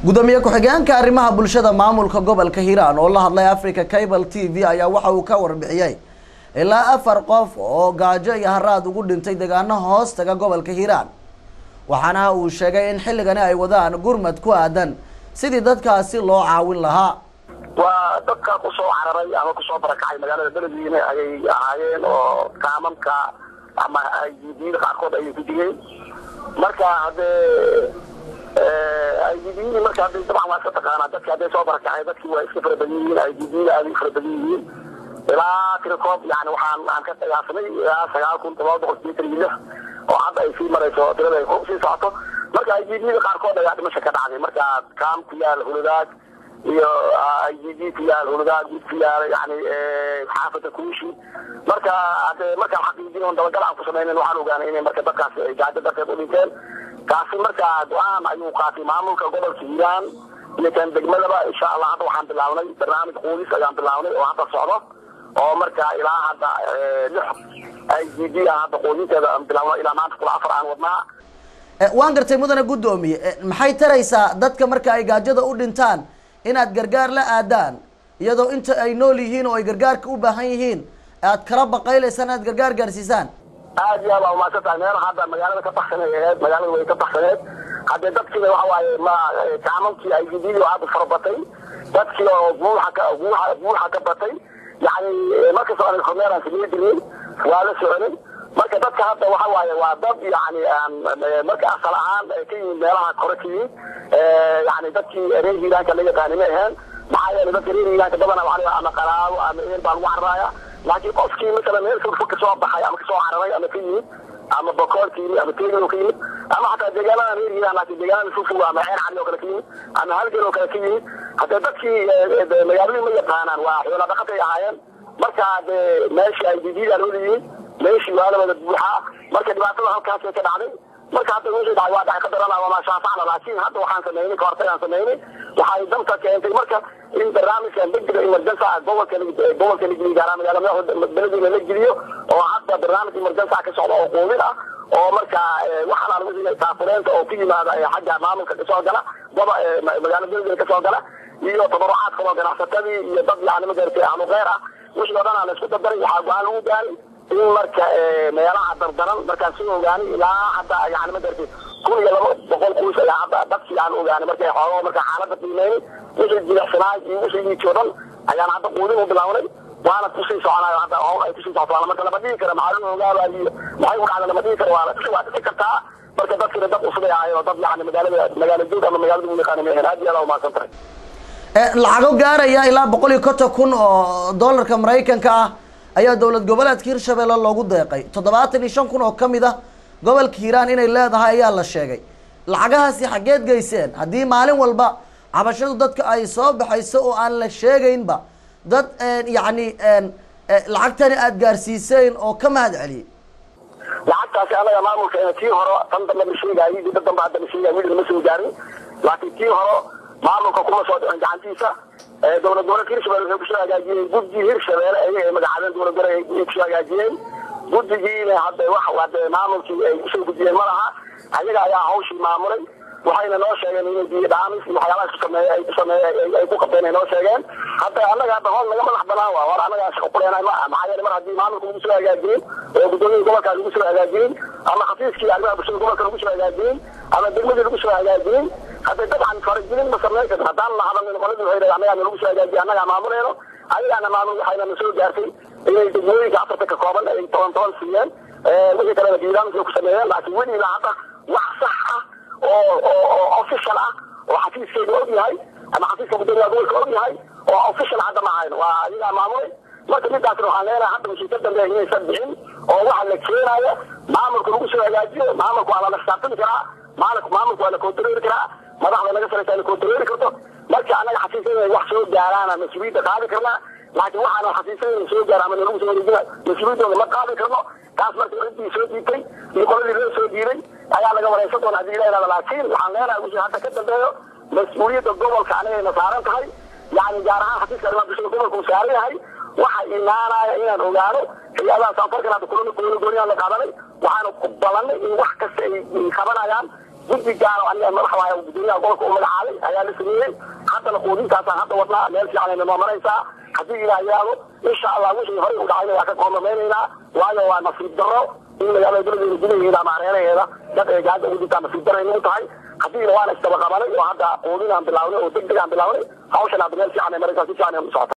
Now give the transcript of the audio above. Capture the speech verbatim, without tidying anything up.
gudoomiye ku-xigeenka arrimaha bulshada maamulka gobolka Hiiraan oo la hadlay Africa Cable T V ayaa waxa uu ka warbixiyay ilaa afar qof oo gaajo iyo haraad ugu dhintay deegaano hoos taga gobolka Hiiraan waxaana uu sheegay in xilligan ay wadaan gurmad ku aadan sidii dadkaasi loo caawin lahaa waa dadka ku soo cararay ama ku soo barakacay magaalada Beledweyne ayay ahaayeen oo kaamamka ama ay diidada qaarkood ay ku digeen marka hadee ay diidada marka hadee dabcan waa ka taqaana dadka hadee soo barakacay dadkii waa iska farabadan ay diidada ay farabadan ilaa tirkoob yani waxaan aan ka tagaasnay ilaa sagaal kun todoba boqol sideetan iyo lix oo hadda ay sii marayso tirada ay ku sii socoto marka ay diidada qaarkood ay dhimasho ka dhacday marka kaamku yaal huludaad iyo ay diidada yaal huludaad yaal yani xaafada kuushi marka hadee marka xaqiiqin oo dabagal aan ku sameeyeen waxaan ogaanay in marka dadkaas ay gaajo dadka u dhinteen kaasi marka go'aan ayuu qaatay maamulka gobolka Hiiraan iyo kan degmadaba insha Allah hadda waxaan bilawnay barnaamij qoys ayaan bilawnay oo hadda socdo oo marka ilaa hadda lix ay diidada hadda qoyinteeda aan bilawnay ilaa maanta kula afar aan wadnaa waan gartay mudane gudoomiye maxay taraysaa dadka marka ay gaajada u dhintaan inaad gargaar la aadaan iyadoo inta ay nool yihiin oo ay gargaarka u baahan yihiin aad kala baqaylaysan aad gargaar gaarsiisaan aad iyo aad ma sata meel hadda magaalada ka baxsaneed magaalada way ka baxsaneed hadda dadkii waxa waaye ma kaamantii ay diidada aad farabatay dadkii oo buuxa ka buuxa buuxa ka batay yani marka soo aan khmeeraan sidii waa la socday marka dadka hadda waxa waaye waa dad yani marka asal ahaan ka yimid meelaha korakii ee yani dadkii reer Hiiraanka laga qaanimay ahaan maxaa yeelay dadka reer Hiiraanka dabana waxa ama qaraabo ama eel baan wax raaya laakiin qofkii mesela meel fog ka soo baxay ama ka soo cararay ama ka yimid ama boqorkii ama teeyo ka yimid ama hatta deegaanada reer Hiiraan laakiin deegaanada fog fog ama ceer cali oo kale ka yimid ama halgan oo kale ka yimid hadda dadkii magaalada ma yaqaanaan waa xoolo dhaqatay ahaayeen marka meeshii ay diidada loo yimid meeshii waa wada buuxa marka dhibaatada halkaas ka dhacday marka hadda wixii dhacay waa dhacay qadar Allah ma sha Allah laakiin hadda waxaan sameeyay ka hortay aan sameeyay waxay danta keentay marka in barnaamijkan degdeg emergency gobolka gobolka Ligni gaar ahaan magaalada Beledweyne la geliyo oo hadda barnaamij emergency ka socdo oo qoomid ah oo marka waxa la lagu leeyahay taafureenta oo ku yimaada xagga maamulka ka soo gala gaba magaalada Beledweyne ka soo gala iyo tabarucaad kala ganacsatadii iyo dad yani magartay aanu qeyr ah wixii oo dhan aan isku dabaray waxa go'aan lagu gaaray in marka meelaha dardaran markaan soo ogaanay ilaa hadda yani magartay kun iyo laba boqol qoys ayaa hadda dadkii aan ogaanay markay xoolo marka xaaladda qiimeeyay wixii jilicsanaa iyo wixii joodan ayaan hadda qoodin u bilawnay waana ku sii soconayo hadda oo ay ku sii socotaan marka lama dhigi karo macallin ogaaba iyo maxay u dhacday lama dhigi karo waa la dhigi kartaa marka dadkii dad u fuday oo dad yani magaalada magaalada joog ama magaalada uu yaqaan meehan aad iyo aad ma santaray lacago gaaraya ilaa boqol iyo konton kun oo dollarka Mareykanka ah ayaa dawlad goboleedka Hirshabelle loogu deeqay toddobaatan iyo shan kun oo kamid ah gobolka Hiiraan inay leedahay ayaa la sheegay lacagahaasi xageed geyseen hadii maalin walba cabashadu dadka ay soo baxayso oo aan la sheegaynba dad yani lacagtani aad gaarsiiseen oo ka mahad celiyay lacagtaasi anaga maamulka tii hore tan dambe la sheegay dib dambe hadda la sheegay wili ma soo gaarin laakiin tii hore maamulka kuma soo dhicin gacantiisa dawlad gobolka Hirshabelle wuxuu ku soo hagaajiyay guddi Hirshabelle ay magacaabeen dawlad gobolka ay ku soo hagaajiyeen guddigiina hadda wax wada maamulkii ay ku soo gudbiyeen malaha ayaga ayaa hawshii maamulay waxayna noo sheegeen inay diido dhaamis iyo waxyaalaha ku sameeyay ay ku sameeyay ay ku qabteen noo sheegeen hadda anaga hadda hool naga madax banaan waa war anaga shaqo qoreenay ma maxaa yeelay mar haddii maamulku ugu soo hagaajiyeen oo gudoomiyaha gobolka ugu soo hagaajiyeen ama xafiiskii arrimaha bulshada gobolka ugu soo hagaajiyeen ama degmada ugu soo hagaajiyeen hadda dabcan farajin ma sameeyay hadaan la hadalno qoladii waxay anaga lagu soo hagaajiyay anaga maamuleeno ayagana maamul waxayna soo gaartay inay degmooyinka afarta ka kooban ay toban toban siiyeen ee wixii kale diiwaanka ku sameeyeen laakiin weli ilaa hadda wax sax ah oo oo official ah oo xafiiska og yahay ama xafiiska gudoomiyaha gobolka og yahay oo official hadda ma hayno waa ayaga maamul marka midaas waxaan leeyahay hadda wixii ka dambeeyay inay sabcin oo waxa la keenayo maamulka lagu soo hagaajiyo maamulku waa la xisaabtan karaa maamulku maamulku waa la kontrol karaa madaxda laga sareysa la kontrol karto marka anaga xafiisyada wax soo gaaraan mas'uuliyadda qaadi karnaa laakiin waxaan xafiisyada soo gaaraan lagu soo wareejinaa mas'uuliyadda ma qaadi karno taas marka intii soo diitay iyo qoladii loo soo diiday ayaa laga wareysan doonaa hadii ilaahay laakiin waxaan leenahay wixii hadda ka dambeeyo mas'uuliyadda gobolka anaga saaran tahay yani gaar ahaan xafiiska arrimaha bulshada gobolka uu saaran yahay waxa imaanaya inaan ogaano hay'adaha safarkan hadda kulana gooni gooni la qaadanay waxaan ku balanay in wax kasta ay qabanayaan guddi gaaro aniga madaxwaaye gudoomiyaha gobolka u magacaabay ayaa la sameeyey haddana quudintaasaan hadda wadnaa meel fiican ayna noo maraysaa haddii ilaah yaabo insha allah wixii horey u dhacayna waa ka qoomameynaynaa waayo waa nasiib darro in magaalada dowladeeda gudaheeda ama areenaheeda dad ee gacanta ugu jirtaa nasiib darro inuu tahay haddiina waana isdaba qabanay oo hadda quudinaan bilawnay oo deg degaan bilawnay hawshan hadda meel fiican ay maraysaa si fiican ay u socota